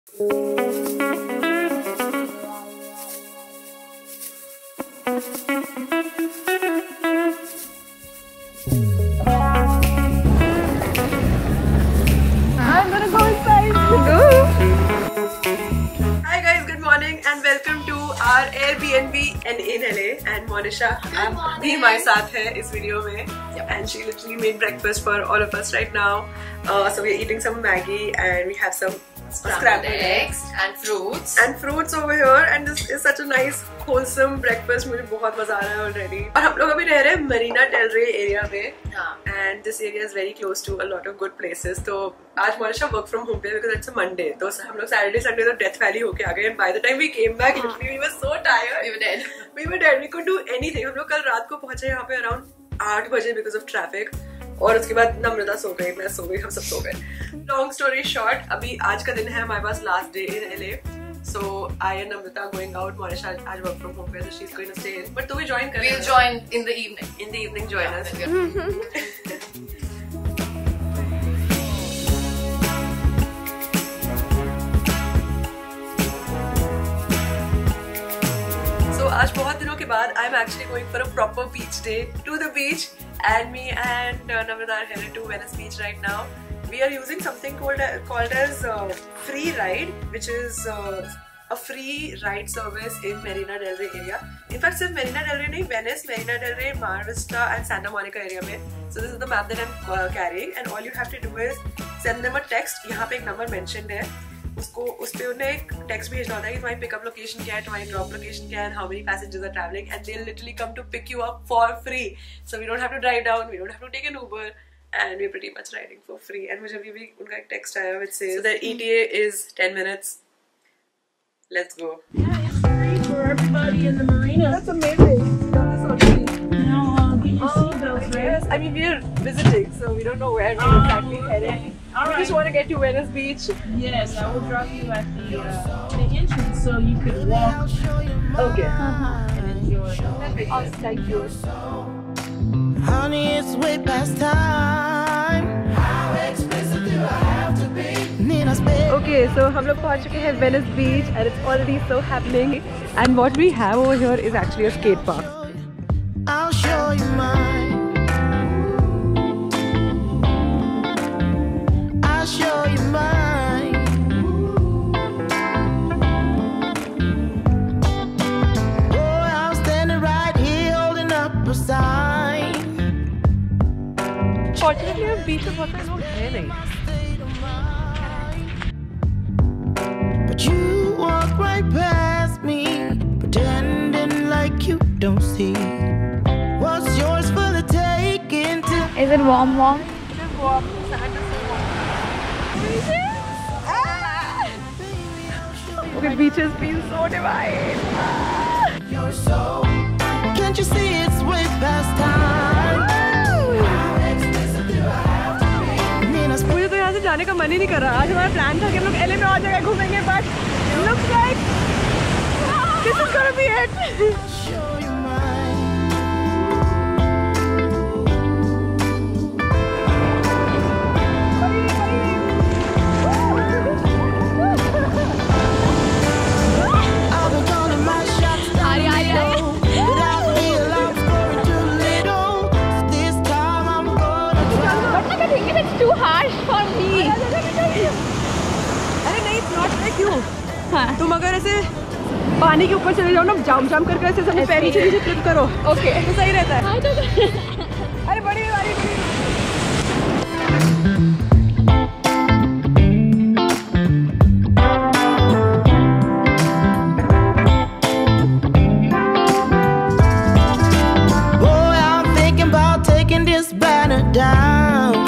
Airbnb in LA and Monisha भी हमारे साथ है इस वीडियो में and she literally made breakfast for all of us right now. So we are eating some Maggi and we have some scrambled eggs and fruits over here and this is such a nice wholesome breakfast. मुझे बहुत मजा आ रहा है already. और हम लोग अभी रह रहे हैं Marina Del Rey area में and this area is very close to a lot of good places. तो आज Monisha work from home पे because it's a Monday. तो हम लोग Saturday Sunday तो Death Valley होके आ गए and by the time we came back literally we were so tired. We were dead. We couldn't do anything. हम लोग कल रात को पहुंचे यहाँ पे around 8 बजे because of traffic. और उसके बाद नम्रता सो गई, मैं सो गई, हम सब सो गए. लॉन्ग स्टोरी शॉर्ट, अभी आज का दिन है हमारे पास last day in LA. So I and Namrata going out. Monisha आज work from home पे, so she's going to stay in. But तुम्हें join करना. We'll join in the evening. In the evening, join us. So आज बहुत दिनों के बाद I'm actually going for a proper beach day to the beach. And me and Namrata are headed to Venice Beach right now. We are using something called as Free Ride, which is a free ride service in Marina Del Rey area. In fact, सिर्फ Marina Del Rey नहीं, Venice, Marina Del Rey, Mar Vista and Santa Monica area में. So this is the map that I'm carrying, and all you have to do is send them a text. यहाँ पे एक number mentioned है. उसको उस पे उन्हें एक टेक्स्ट भेजना होता है कि तुम्हारी पिकअप लोकेशन क्या है, तुम्हारी ड्रॉप लोकेशन क्या है, and how many passengers are traveling, and they'll literally come to pick you up for free. So we don't have to drive down, we don't have to take an Uber, and we're pretty much riding for free. And मुझे अभी भी उनका एक text आया which says so the ETA is 10 minutes. Let's go. Yeah, it's free for everybody in the marina. That's amazing. Now get your seatbelts ready. Yes, I mean we're visiting, so we don't know where we're exactly heading. All We right. just want to get to Venice Beach. Yes, I will drop you at the entrance so you could walk Okay. and enjoy. Thank you. Honey, it's way past time. How expensive do I have to be? Need I spend? Okay, so हम लोग पहुंच चुके हैं Venice Beach and it's already so happening. And what we have over here is actually a skate park. I'll show you mine. I'll show you mine. Oh, I'm standing right here holding up a sign. Fortunately, हम बीच में बहुत सारे लोग हैं नहीं. But you walk right past me, pretending like you don't see. What's yours for the taking? Is it warm? Just warm. Sand is so warm. Okay, beaches feel so divine. You're so. Can't you see it's way past time? मुझे तो यहाँ से जाने का मन ही नहीं कर रहा. आज हमारा प्लान था कि हम लोग LA में और जगह घूमेंगे, but looks like this is gonna be it. Show you mine. I've been calling my shots down low, but I feel I'm scoring too little. This time I'm gonna try. But I think it's too harsh for me. अरे नहीं, it's not like you. हाँ. तुम अगर ऐसे पानी के ऊपर चले जाओ ना, जाम करके ऐसे सब पैर नीचे नीचे फ्लिप करो, Okay. तो सही रहता है. अरे बड़ी वाली Boy, I'm thinking about taking this banner down.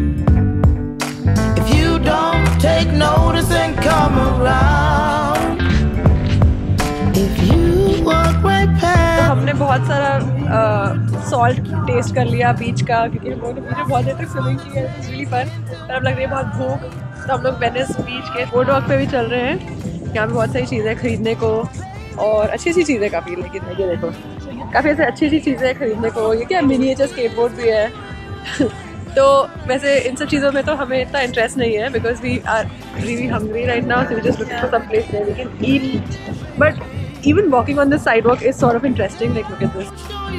If you don't take notice and come around. If you walk right तो past. हमने बहुत सारा सॉल्ट टेस्ट कर लिया बीच का, क्योंकि हम लोगों ने बीच में बहुत देर तक स्विमिंग की है. It's really fun. पर अब लग रही है बहुत भूख, तो हम लोग वेनिस बीच के बोर्ड वॉक पे भी चल रहे हैं. यहाँ पे बहुत सारी चीज़ें खरीदने को और अच्छी चीज़ें काफ़ी, लेकिन ये देखो काफ़ी ऐसे अच्छी चीज़ें खरीदने को. ये क्या मिनिएचर स्केटबोर्ड भी है. तो वैसे इन सब चीज़ों में तो हमें इतना इंटरेस्ट नहीं है because we are really hungry right now, so we just looking for some place where we can eat. But even walking on this sidewalk is sort of interesting. Like, look at this.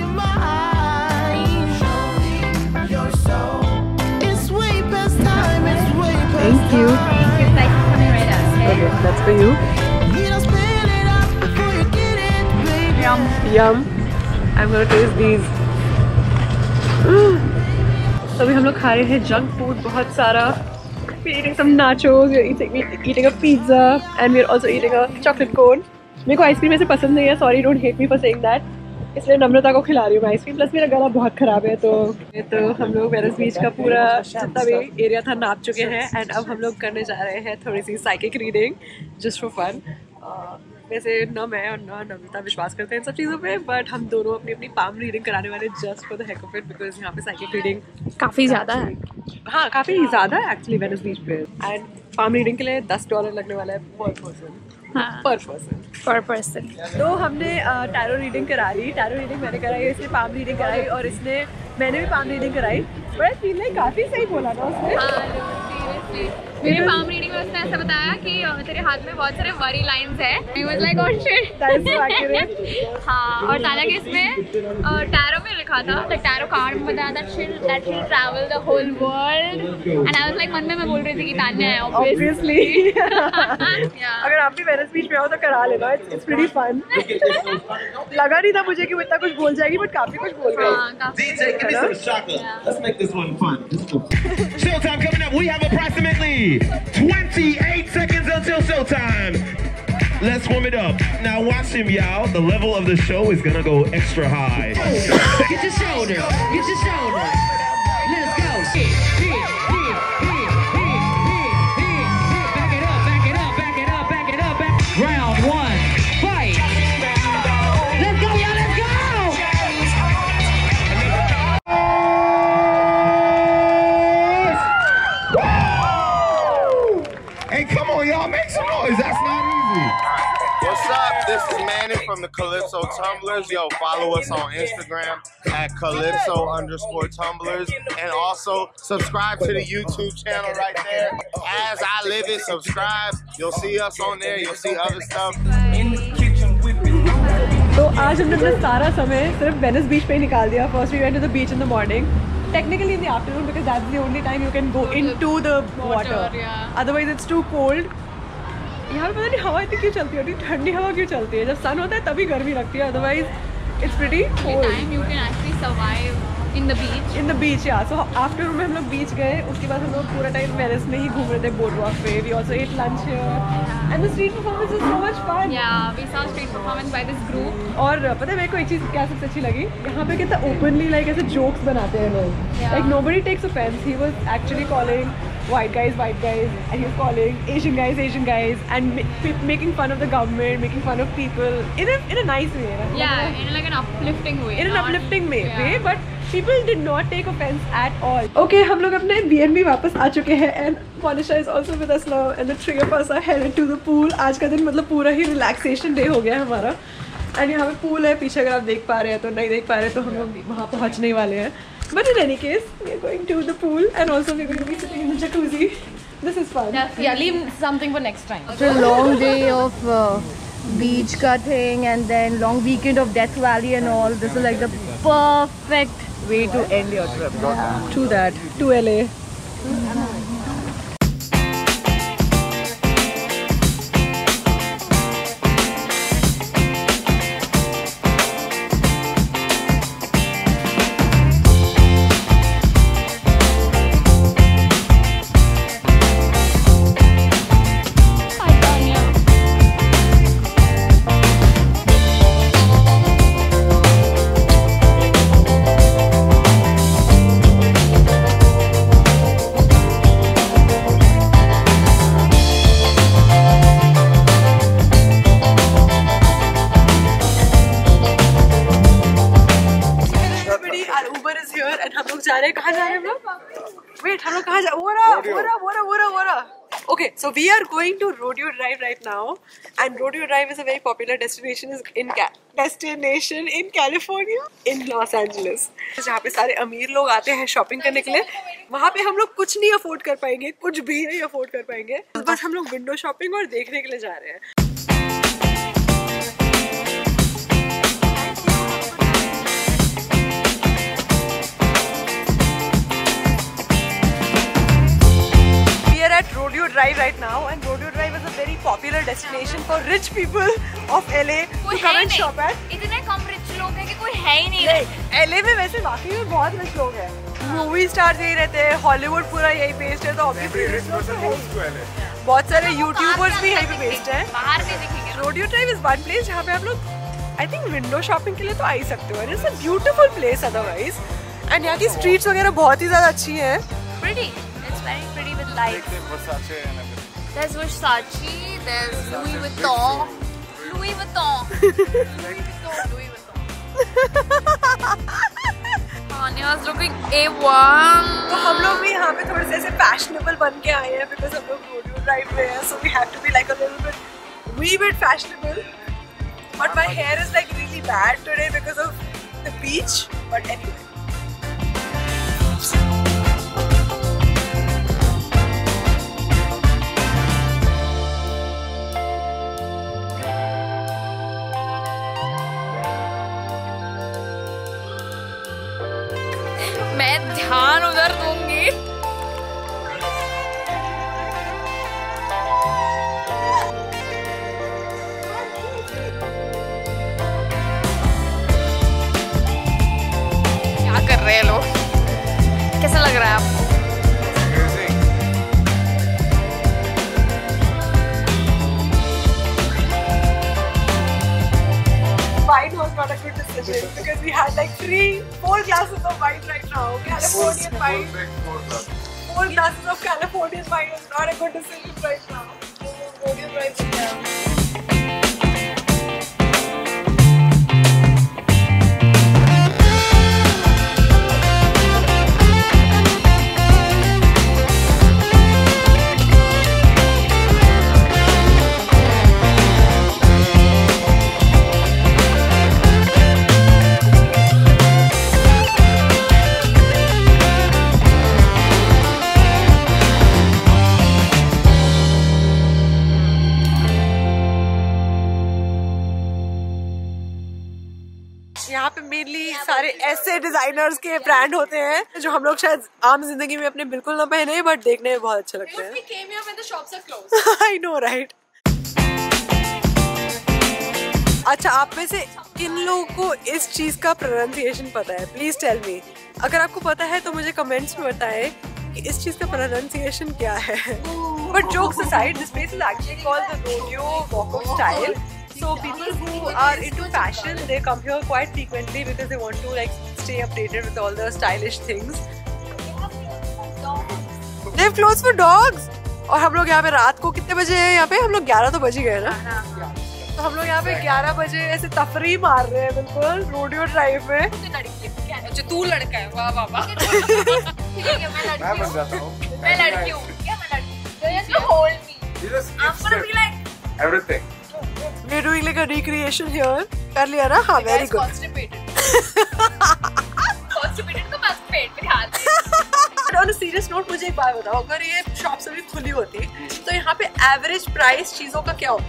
Thank you. It's like coming right up. Okay, that's for you. Yum. Yum. I'm gonna taste these. So अभी हम लोग खा रहे हैं junk food बहुत सारा. We're eating some nachos. We're eating a pizza, and we're also eating a chocolate cone. मेरे को आइसक्रीम ऐसे पसंद नहीं है, sorry don't hate me for saying that, इसलिए नम्रता को खिला रही हूँ मैं आइसक्रीम. प्लस मेरा गला बहुत ख़राब है. तो हम लोग वेनिस बीच का पूरा जितना भी एरिया था नाप चुके हैं एंड अब हम लोग करने जा रहे हैं थोड़ी सी psychic reading just for fun. वैसे न मैं और न नम्रता विश्वास करते हैं इन सब चीज़ों पे, बट हम दोनों अपनी अपनी पाम रीडिंग कराने वाले just for the heck of it because यहाँ पे साइकिक रीडिंग काफ़ी ज़्यादा है. हाँ काफ़ी ज़्यादा है एक्चुअली वेनिस बीच पे. एंड पाम रीडिंग के लिए $10 लगने वाला है पर पर्सन. तो हमने टैरो रीडिंग करा ली. टैरो रीडिंग मैंने कराई, इसने पाम रीडिंग कराई और मैंने भी पाम रीडिंग कराई. बट आई फील लाइक काफ़ी सही बोला ना उसने. मेरे पाम रीडिंग में उसने ऐसा बताया कि तेरे हाथ में बहुत सारे वरी लाइंस है. I was like, oh shit. That is so accurate. हाँ, और ताला के इसमें टैरो में लिखा था, like टैरो कार्ड में बताया that she'll travel the whole world. And I was like, मन में मैं बोल रही थी कि तान्या है Obviously. Yeah. अगर आप भी वेनिस बीच में आओ तो करा लेना. It's pretty fun. लगा नहीं था मुझे कि वो इतना कुछ बोल जाएगी, बट काफी कुछ बोल गई. हाँ, काफी. DJ, give me some chocolate. Let's make this one fun. Showtime coming up. We have approximately 28 seconds until showtime. Let's warm it up. Now watch him, y'all. The level of the show is gonna go extra high. Get your shoulder. Get your shoulder. Let's go. Back it up. Back it up. Back it up. Back it up. Round one. Fight. Let's go, y'all. Let's go. Hey, come on, y'all. Make some noise. That's not easy. What's up? This is Manny from the Calypso Tumblers. Yo, follow us on Instagram at Calypso_Tumblers. And also subscribe to the YouTube channel right there. As I live it, subscribe. You'll see us on there. You'll see other stuff. तो आज हमने अपना सारा समय सिर्फ Venice बीच पे ही निकाल दिया. First we went to the beach in the morning. Technically in the afternoon because that's the only time you can go into the water. Yeah. Otherwise it's too cold. यहाँ पे पता नहीं हवा इतनी क्यों चलती है, इतनी ठंडी हवा क्यों चलती है. जब सन होता है तभी गर्मी लगती है. Otherwise it's pretty cold. Time you can actually survive in the beach. In the beach, yeah. So afternoon में हम लोग बीच गए. उसके बाद हम लोग पूरा टाइम वेनिस में ही घूम रहे थे बोर्ड वॉक पे. We also ate lunch here. And the street performance is so much fun. Yeah, we saw street performance by this group. और पता है मेरे को एक चीज़ क्या सबसे अच्छी लगी, यहाँ पे कितना ओपनली लाइक ऐसे जोक्स बनाते हैं लोग. Like nobody takes offense. He was actually calling white guys, and he was calling Asian guys, and making fun of the government, making fun of people in a nice way. Yeah, in like an uplifting way. In an not- uplifting way, yeah. but people did not take offense at all. Okay, हम लोग अपने B&B वापस आ चुके हैं and Monisha is also with us now and the three of us are headed to the pool. आज का दिन मतलब पूरा ही relaxation day हो गया है हमारा. And यहाँ पे pool है पीछे, अगर आप देख पा रहे हैं तो, नहीं देख पा रहे तो हम लोग वहाँ पहुँचने वाले हैं. But in any case, we are going to the pool and also we are going to be sitting in the jacuzzi. This is fun. Yeah, leave something for next time. After a long day of beach cutting and then long weekend of Death Valley and all, this is like the perfect way to end your trip. Yeah, true that. To LA. Okay, so we are going to Rodeo Drive right now, and Rodeo Drive is a very popular destination in California, in Los Angeles. जहाँ पे सारे अमीर लोग आते हैं shopping करने के लिए. वहाँ पे हम लोग कुछ नहीं अफोर्ड कर पाएंगे, कुछ भी नहीं अफोर्ड कर पाएंगे. बस हम लोग विंडो शॉपिंग और देखने के लिए जा रहे हैं. At Rodeo Drive right now, and Rodeo Drive is a very popular destination for rich people of LA to come and shop at. इतने कम रिच लोग हैं कि कोई है ही नहीं. LA में वैसे वाकई में बहुत रिच लोग हैं. मूवी स्टार्स यही रहते हैं, हॉलीवुड पूरा यही बेस्ड है, तो ऑब्वियसली बहुत सारे यूट्यूबर्स भी यहीं पे बेस्ड हैं. बाहर भी दिखेंगे. Rodeo Drive is one place जहाँ पे आप लोग I think विंडो शॉपिंग के लिए तो आ ही सकते हो. It's a beautiful place otherwise, and यहाँ की स्ट्रीट्स वगैरह बहुत ही ज़्यादा अच्छी हैं. Pretty. It's very pretty with lights. There's Versace, there's Louis Vuitton. Louis Vuitton. Anya's looking A1. तो हम लोग भी यहाँ पे थोड़े से ऐसे फैशनेबल बन के आए हैं because हम लोग Rodeo Drive में हैं, so we have to be like a little bit, wee bit fashionable. But my hair is like really bad today because of the beach. But anyway. मैं ध्यान उधर दूंगी. क्या कर रहे हैं लोग? कैसा लग रहा है आपको? Wine was not a good decision because we had like 4 glasses of wine right now. Californian wine. 4 glasses of Californian wine is not a good decision right now. Rodeo Drive is down. यहाँ पे mainly सारे ऐसे designers के brand होते हैं जो हम लोग शायद आम जिंदगी में अपने बिल्कुल ना पहने, बट देखने में बहुत अच्छे लगते हैं. I know, right? अच्छा, आप में से किन लोगों को इस चीज का प्रोनाउंसिएशन पता है? Please tell me. अगर आपको पता है तो मुझे कमेंट्स में बताएं कि इस चीज का प्रोनाउंसिएशन क्या है. But jokes aside, this place is actually called the Rodeo Walk of Style. So people who are into fashion, they come here quite frequently because they want to like stay updated with all the stylish things. They have clothes for dogs. और हम लोग यहाँ पे रात को कितने बजे हैं? यहाँ पे हम लोग 11 तो बज गए ना. तो हम लोग यहाँ पे 11 बजे ऐसे तफरी मार रहे हैं बिल्कुल रोडियो ड्राइव में. अच्छा, तू लड़का है? वाह वाह वाह. ठीक है, मैं लड़की हूँ. मैं लड़की हूँ. क्या मैं लड़की? Just hold me. I'm gonna be like everything. We're doing like a recreation here. कर लिया ना? हाँ, very good. Constipated तो बस पेट पे खाते हैं. On a serious note, मुझे एक बात बताओ, अगर ये शॉप सभी खुली होती तो यहाँ पे एवरेज प्राइस चीजों का क्या होता?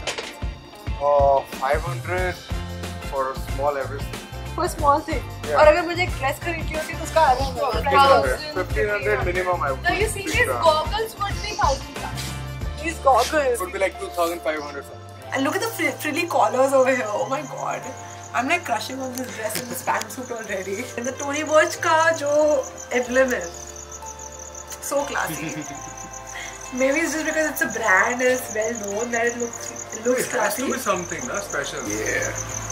500 for a small everything. For small thing. Yeah. और अगर मुझे एक ड्रेस खरीदनी होती तो उसका 1500 minimum. I would. Now you see these goggles would be 1000 plus. These goggles. Would be like 2,500. And look at the frilly collars over here. Oh my god. I'm like crushing on this dress and this pantsuit already. And the Tory Burch ka jo emblem hai. So classy. Maybe it's just because it's a brand and it's well known that it looks classy. It has to be something, not special. Yeah.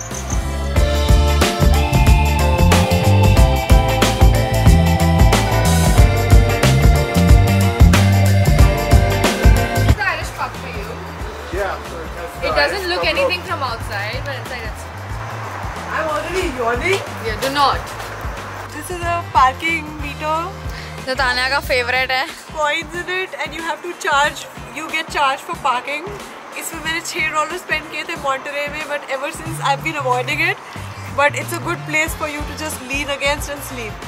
It doesn't look anything from outside, but inside it's. I'm already yawning. Yeah, do not. This is a parking meter. जो तान्या का favorite है. Coins in it, and you have to charge you get charged for parking. इसमें मैंने $6 spend किए थे Monterey में, but ever since I've been avoiding it. But it's a good place for you to just lean against and sleep.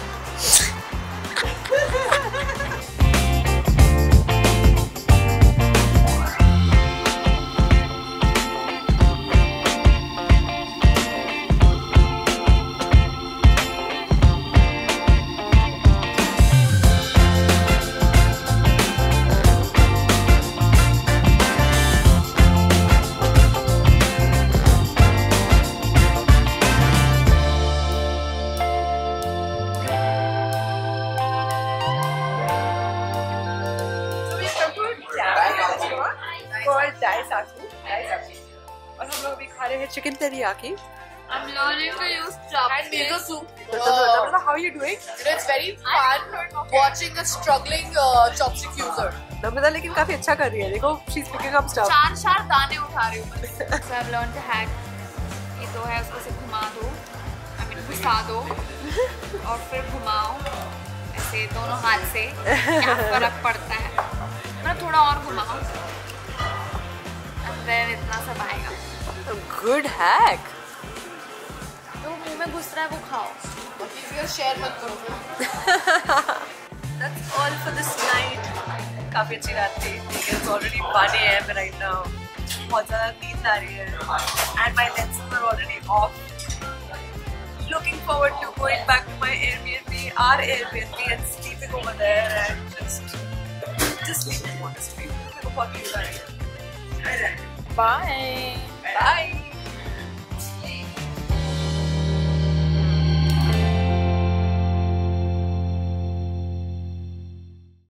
और हम लोग अभी खा रहे हैं chicken teriyaki. I'm learning to use chopsticks. And miso soup. How are you doing? It's very fun watching a struggling chopstick user. Namita लेकिन काफी अच्छा कर रही है. देखो, she's picking up stuff. चार दाने उठा रही हूँ मैं. So I've learned to hack. ये तो है, उसको सिर्फ घुमा दो. I mean घुसा दो और फिर घुमाओ ऐसे दोनों हाथ से. क्या फर्क पड़ता है? मतलब थोड़ा और घुमाओ. And then इतना सब आएगा. Good hack. तो मुंह में घुस रहा है वो खाओ. शेयर मत करो. That's all for this night. काफी अच्छी रात थी. It's already 1 AM right now. बहुत ज़्यादा नींद आ रही है. And my lenses are already off. Looking forward to going back to my Airbnb, our Airbnb, and sleeping over there and just sleeping honestly. मेरे को बहुत नींद आ रही है. Bye. Bye.